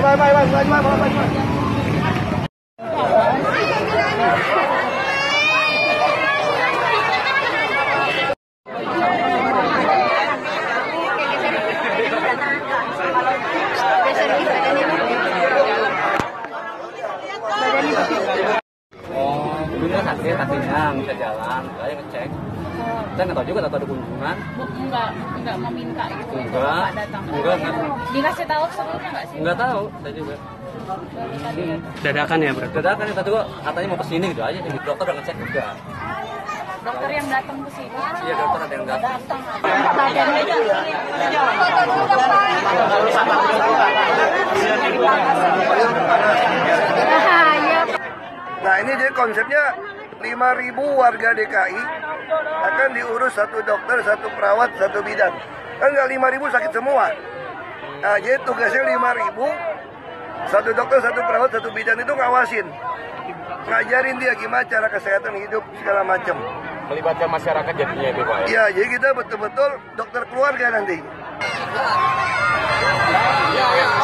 Dulunya sakit kakinya, bisa jalan, saya ngecek. Saya nggak tahu juga atau ada kunjungan. Enggak meminta gitu. Enggak datang. Enggak. Dikasih tahu sebelumnya nggak sih? Enggak tahu, saya juga. Dadakan ya berarti? Dadakan ya, tadi kok katanya mau kesini gitu aja. Dokter udah ngecek juga. Dokter yang datang ke sini? Iya, dokter ada yang datang. Nah, ini dia konsepnya 5.000 warga DKI akan diurus satu dokter, satu perawat, satu bidan. Kan nggak 5.000 sakit semua. Nah, jadi tugasnya 5.000, satu dokter, satu perawat, satu bidan itu ngawasin. Ngajarin dia gimana cara kesehatan hidup segala macam. Melibatkan masyarakat jadinya itu Pak? Iya, jadi kita betul-betul dokter keluarga nanti. Ya.